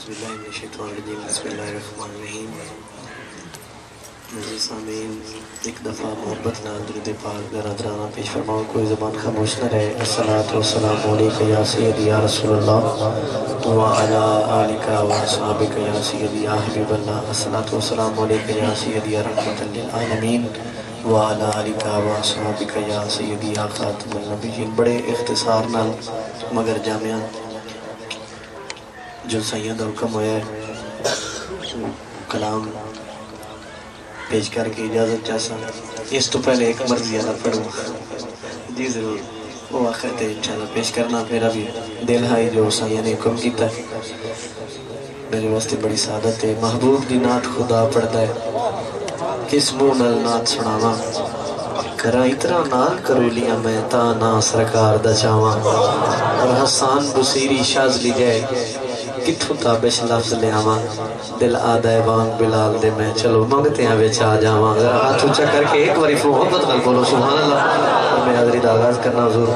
बिस्मिल्लाहिर्रहमानिर्रहीम। नज़ीर सामीन, एक दफ़ा मोहब्बत नाल दुरूद पाक का नज़राना पेश फरमाओ, कोई ज़बान खामोश न रहे। अस्सलातु वस्सलामु अलैका या सय्यदी या रसूलल्लाह व अला आलिका व अस्हाबिका या सय्यदी या हबीबल्लाह। अस्सलातु वस्सलामु अलैका या सय्यदी या रहमतल लिल आलमीन व अला आलिका व अस्हाबिका या सय्यदी या खातमुन नबिय्यीन। बड़े इख्तिसार नाल मगर जामिया जो सैयद का हुक्म होया है कलाम पेश करके इजाज़त चाहता। इस तो पहले एक मर्जी वाला पढ़ूँ जी ज़रूर, वो आखिर ते इंशाल्लाह पेश करना। मेरा भी दिल है जो सैयद ने हुक्म किया मेरे वास्ते बड़ी सादत है। महबूब दी नात खुदा पढ़ता है, किस मुँह नाल नात सुनावा, करा इतना नाल करोलियां मैं ता ना सरकार दा चावा। और हसान बुसीरी शाज़ली जाए किथों ताबिश लफ्ज़ ले आवा, दिल आदा है वांग बिलाल दे मैं चलो मंगते हैं विच आ जावा। अगर हाथ ऊंचा करके एक बारी मोहब्बत नाल बोलो सुभान अल्लाह। और मैं हाज़री दा आगाज़ करना ज़रूर।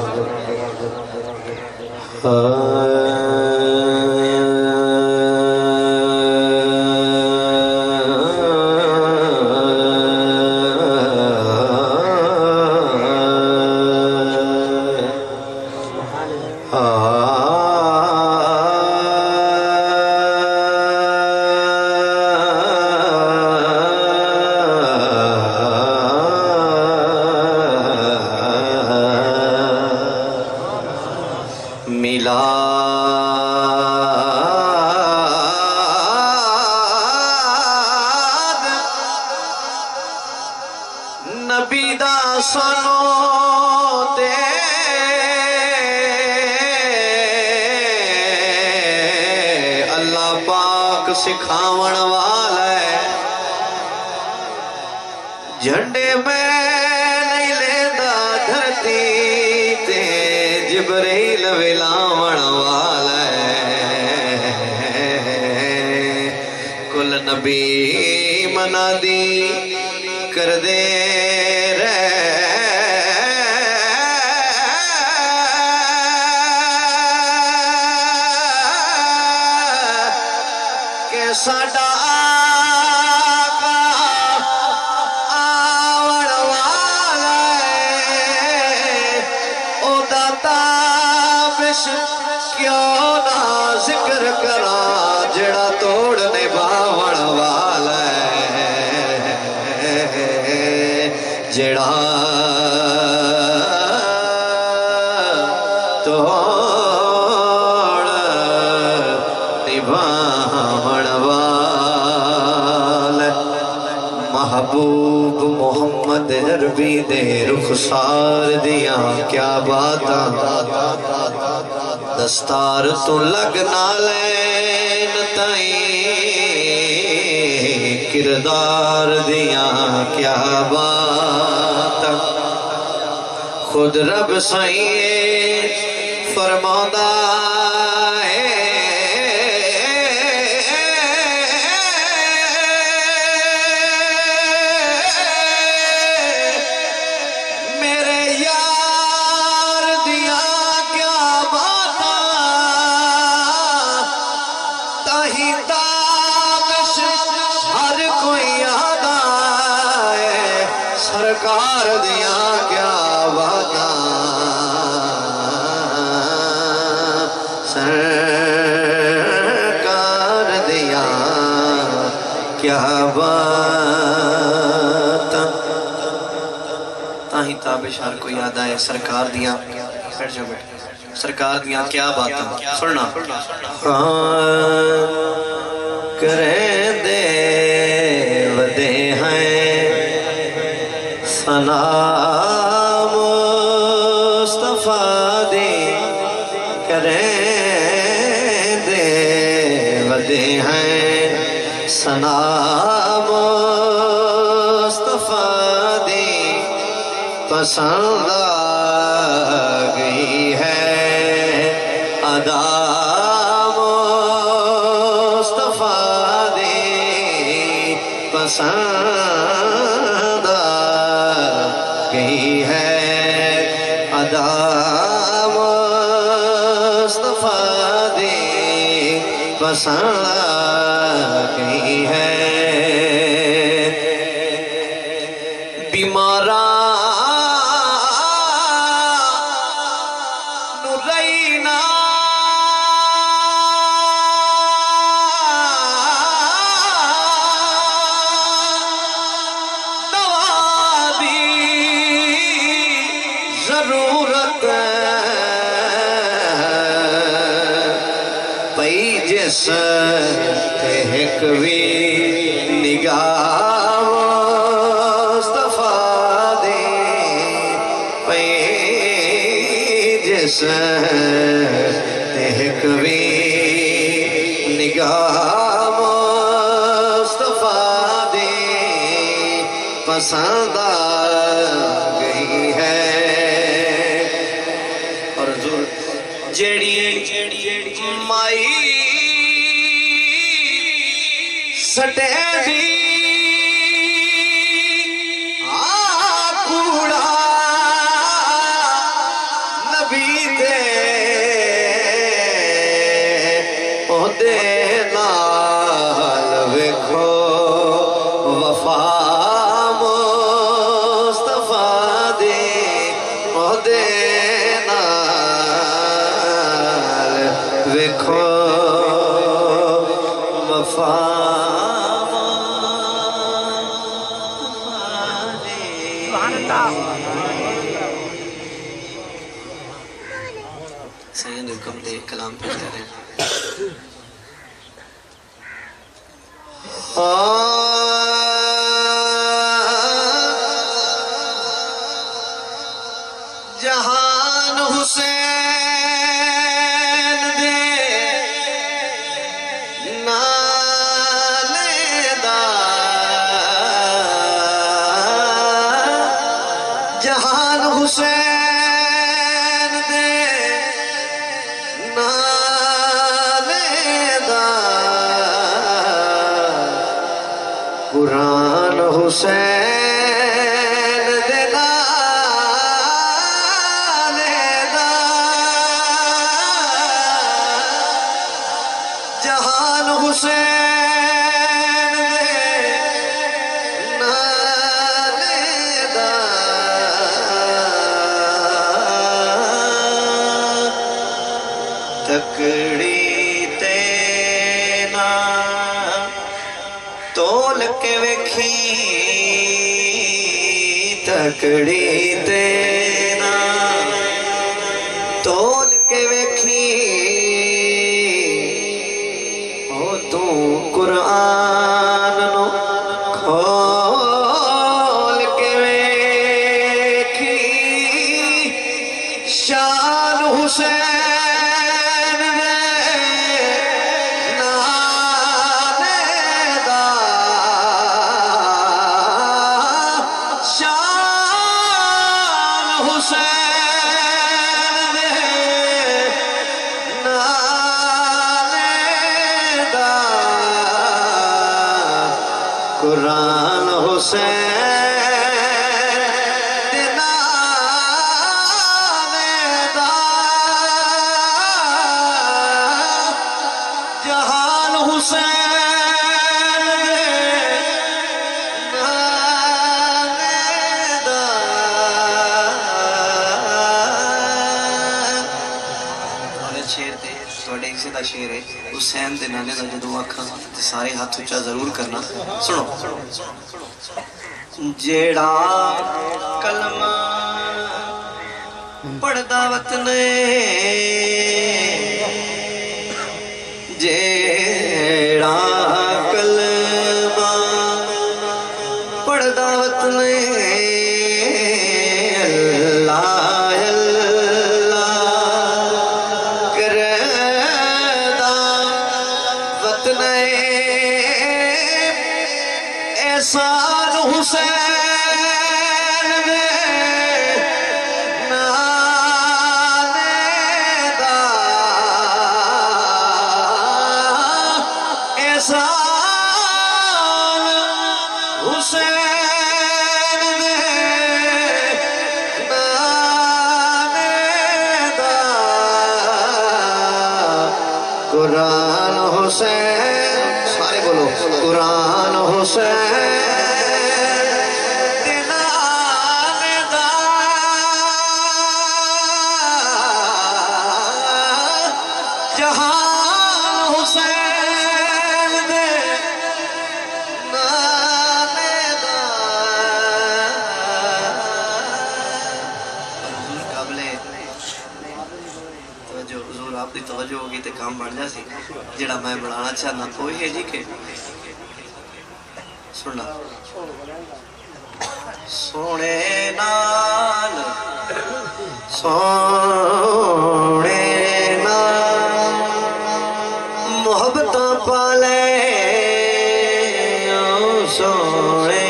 नबी दा सुनो दे अल्लाह पाक सिखावण वाला है। झंडे में नहीं लेंदा धरती ते जिब्रील विलावण वाला है। कुल नबी मनादी कर दे के साडा आका आवण वाला है। ओ दाता बिश क्यों ना जिक्र करा जड़ा तोड़ निभावण वाला है। जड़ा तोड़ निभावण वाला महबूब मोहम्मद अरबी दे रुखसार दिया क्या बातां। दस्तार तो लगना लैन ताई किरदार दिया क्या बात। खुद रब साईं फरमादा है मेरे यार दिया क्या बाता। ताही ताबिश हर कोई आदा है सरकार दिया क्या बाता। सरकार दिया क्या बात। ताही ताबिश हर कोई आदा है सरकार दिया। बैठ जाओ बैठ। सरकार दिया क्या बात सुनना। करें दे वदे हैं सना मुस्तफा दे। करें दे वदे हैं सना मुस्तफा दे। पसंद आ गई है अदा मुस्तफा दे। पसंद आ गई है अदा मुस्तफा दे। پسند گئی ہے بیمارا نرینا دوا دی ضرورت پئی جس ایک بھی نگاہ مصطفیٰ دے پئی جس ایک بھی نگاہ مصطفیٰ دے پسند آ گئی ہے اور حضور جیڑی مائی سٹے دی کوڑا نبی دے اودے نال ویکھو وفا مصطفیٰ دے اودے نال ویکھو وفا سید حکم دے کلام پیش کر رہے ہیں جہان حسین دے نالے دا جہان حسین دے نالے دا قرآن حسین دے نالے دا جہان حسین دے نالے دا تکڑی تینا تول کے ویکھی تکڑی تینا تول کے ویکھی او تو قرآن نو کھول کے ویکھی شان حسین دے نالے دا شان حسین دے نالے دا قرآن حسین دے نالے دا جہان حسین دے نالے دا تھوڑے شیر دے تھوڑے ایک سیدھا شیر ہے حسین دے نالے دا جدو آکھاں تے سارے ہاتھ اچھا ضرور کرنا سنو جیڑا کلمہ پڑھدا وطن جیڑا کلمہ پڑھدا وطن اللہ اللہ کردا وطن احسان حسین دے نالے دا احسان حسین دے نالے دا قرآن حسین سارے بولو قرآن حسین توجہ ہوگی تے کام بڑھ جا سی جڑا میں بڑھانا چاہنا تو یہ جی کہ سننا سونے نال محبت پالے سونے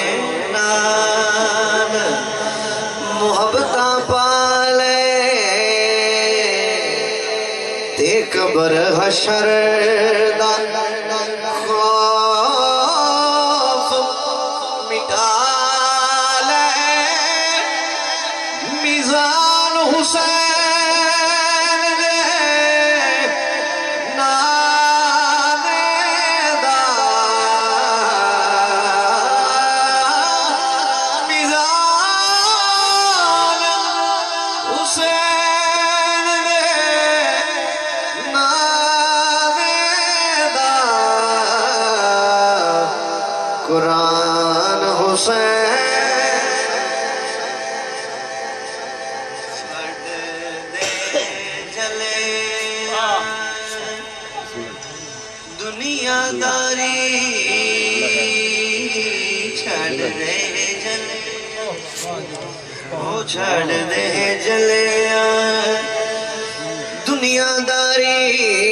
نال محبت پالے قبر حشر دا خوف مٹا لے میزان حسین دے نانے دا میزان حسین قرآن حسین چھڑ دے جلے دنیا داری چھڑ دے جلے وہ چھڑ دے جلے دنیا داری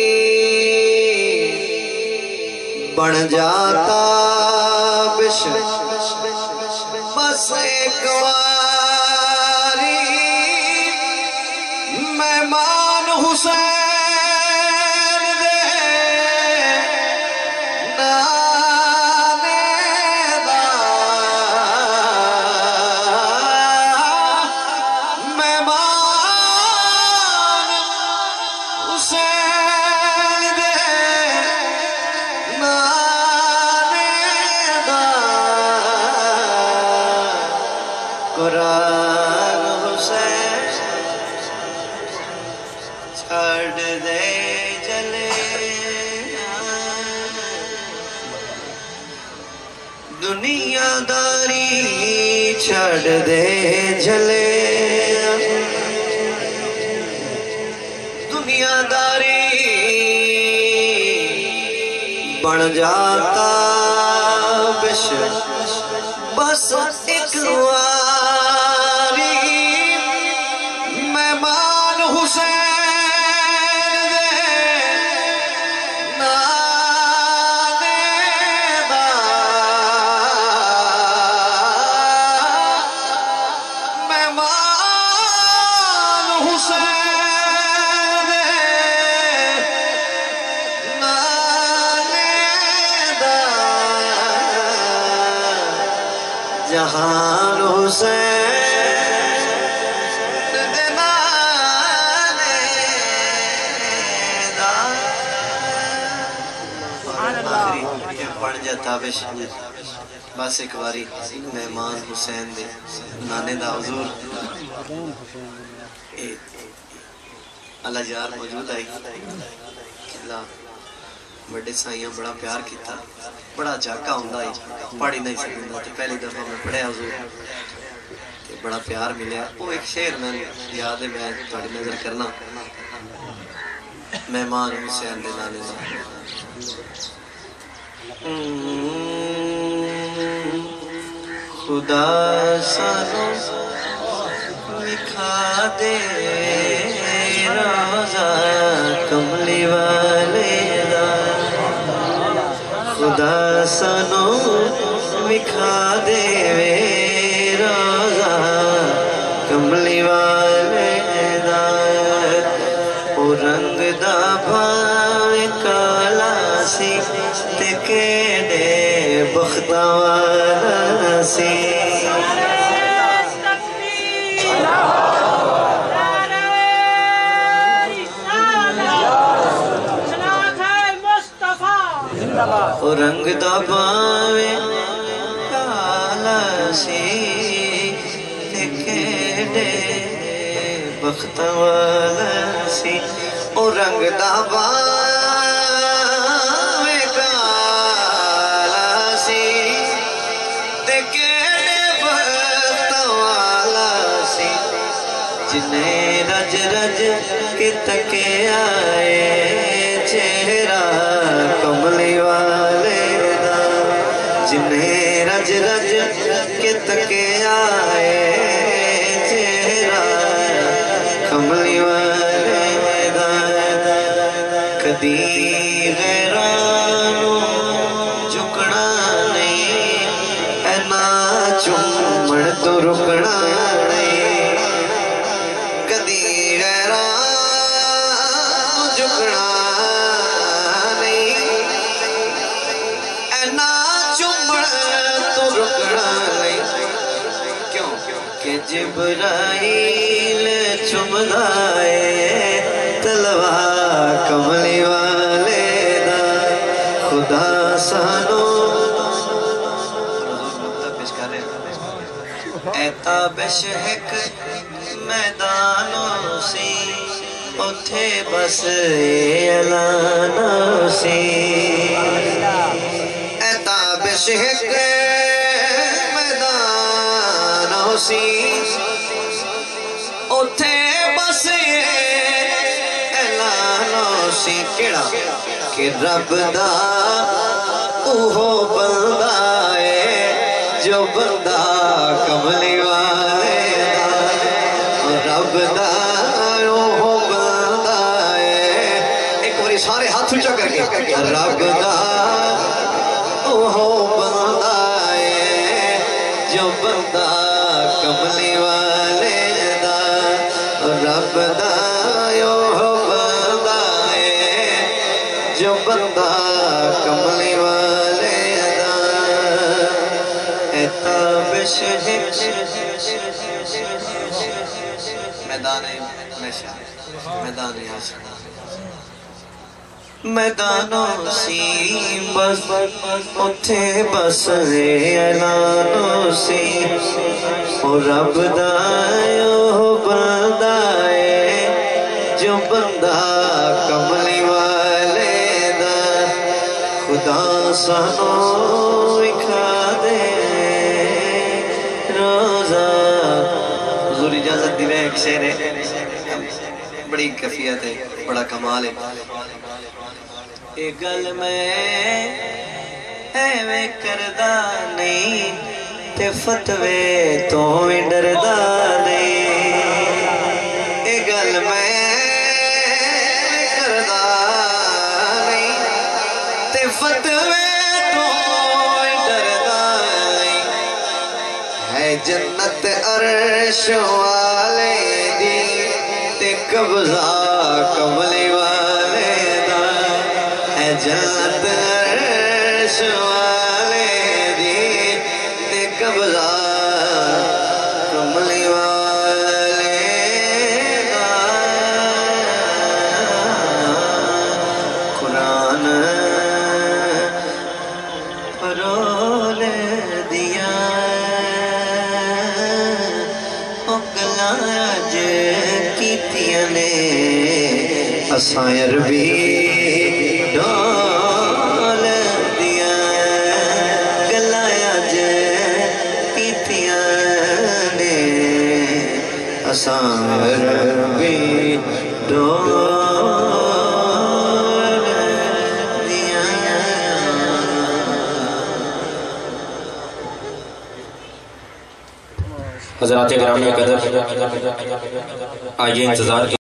بن جاتا بس ایک واری مہمان حسین دے نانے دا مہمان حسین دے قرآن حسین چھڑ دے جلے دنیا داری چھڑ دے جلے دنیا داری بن جاتا بس ایک واری مہمان حسین دے نانے دا مہمان حسین دے نانے دا جہان حسین دینا بن جاتا بس ایک باری مہمان حسین دے نانے دا حضور اللہ جار موجود آئی اللہ بڑے سائیاں بڑا پیار کیتا بڑا جاکا ہوندہ ہی پڑھی نہیں سکتا تو پہلی دفعہ میں پڑھے حضور بڑا پیار ملیا وہ ایک شعر میں یاد ہے میں تھوڑی نظر کرنا مہمان حسین دے نانے دا خدا سانو لکھا دے روزہ کملی والے دا خدا سانو لکھا دے روزہ کملی والے دا او رنگ دا بھائے کالا سی تے کیڑے بختہ والا سی رنگ دا باوے کالا سی تے کیڑے بخت والا سی او رنگ دا باوے کالا سی تے کیڑے بخت والا سی جنہیں رج رج کے تکے آئے چہرہ کملی والے دا جنہیں رج رج کے تکے آئے چہرہ کملی والے دا کدی غیرانو جھکنا نہیں اینا چومڑ تو رکنا نہیں کدی غیرانو جھکنا جبرائیل چمدائے تلوہ کملی والے دا خدا سانو اے تابش حق میدانوں سی اتھے بس اعلانوں سی اے تابش حق سی اتھے بس اعلانوں سی کیڑا کہ رب دا اوہو بندہ ہے جو بندہ کملی والے دا رب دا اوہو بندہ ہے ایک باری سارے ہاتھ اونچا کر کے رب دا اوہو بندہ ہے جو بندہ کملی والے دا رب دا یو بندہ ہے جو بندہ کملی والے دا اے تابش میدان نشا میدان نشا میدانوں سی بس اتھے بس اعلانوں سی او رب دا یو بندہ ہے جو بندہ کملی والے دا خدا سانو اکھا دے روزہ حضور اجازت دی میں ایک شعر ہے بڑی کیفیت ہے بڑا کمال ہے اے گل میں ایویں کردہ نہیں تے فتوے تو بھی ڈردہ نہیں اے گل میں ایویں کردہ نہیں تے فتوے تو بھی ڈردہ نہیں ہے جنت عرش والے دی تے قبضہ کملی والے دا ہے جنت عرش والے دی تے قبضہ کملی والے دا قرآن پرول دیا اگلاج کیتیاں نے اساں عربی ڈال دیا گلاج کیتیاں نے اساں عربی ڈال دیا حضرات گرامی قدر آئیے انتظار